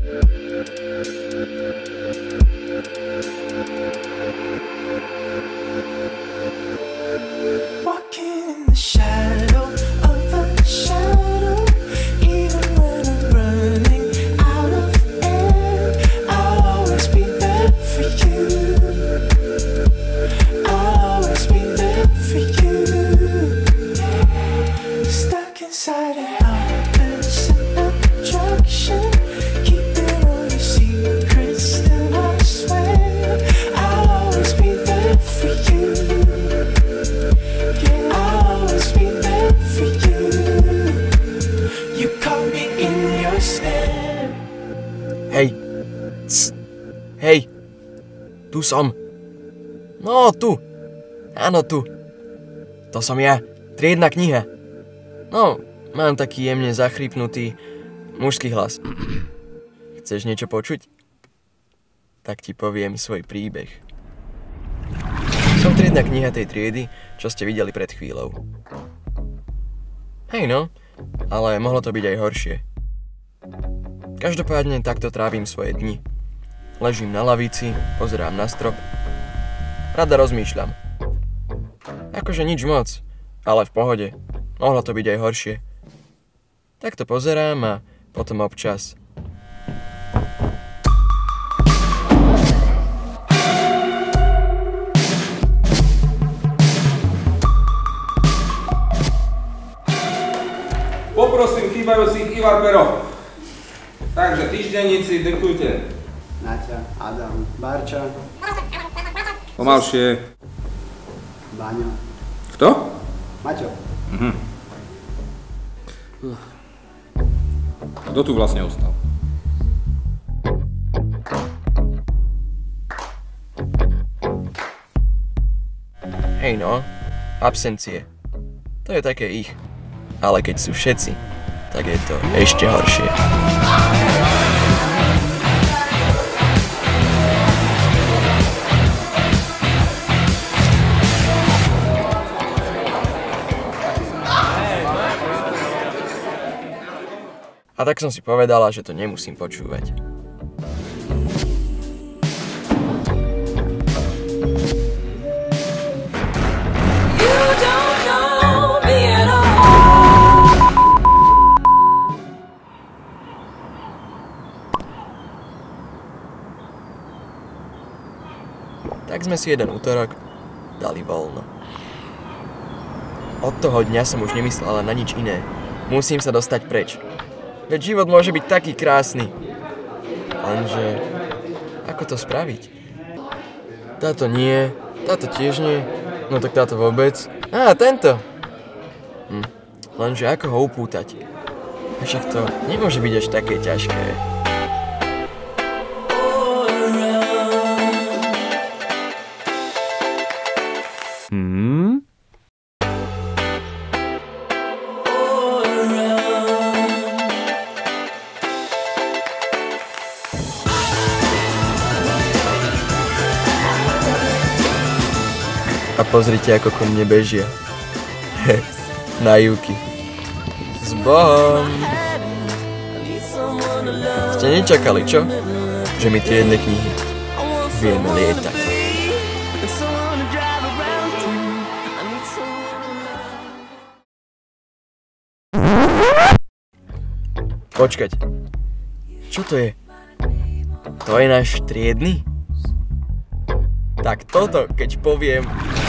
Hej, tu som. No, tu. Áno, tu. To som ja. Triedna kniha. No, mám taký jemne zachrypnutý mužský hlas. Chceš niečo počuť? Tak ti poviem svoj príbeh. Som triedna kniha tej triedy, čo ste videli pred chvíľou. Hej no, ale mohlo to byť aj horšie. Každopádne takto trávim svoje dni. Ležím na lavici, pozerám na strop. Rada rozmýšľam. Akože nič moc, ale v pohode. Mohlo to byť aj horšie. Takto pozerám a potom občas. Poprosím chýbajúcich Ivar Pero. Takže týždenníci, diktujte. Naťa, Adam, Barča. Pomalšie. Baňo. Kto? Maťo. Kto tu vlastne ostal? Hej no, absencie. To je také ich. Ale keď sú všetci, tak je to ešte horšie. A tak som si povedala, že to nemusím počúvať. Tak sme si jeden útorok dali voľno. Od toho dňa som už nemyslela na nič iné. Musím sa dostať preč. Veď život môže byť taký krásny. Lenže, ako to spraviť? Táto nie, táto tiež nie, no tak táto vôbec. Á, tento! Lenže ako ho upútať? A však to nemôže byť až také ťažké. A pozrite, ako ku mne bežia. Naivky. S Bohom! Ste nečakali, čo? Že mi triedne knihy vieme lietať. Počkať. Čo to je? To je náš triedny? Tak toto, keď poviem...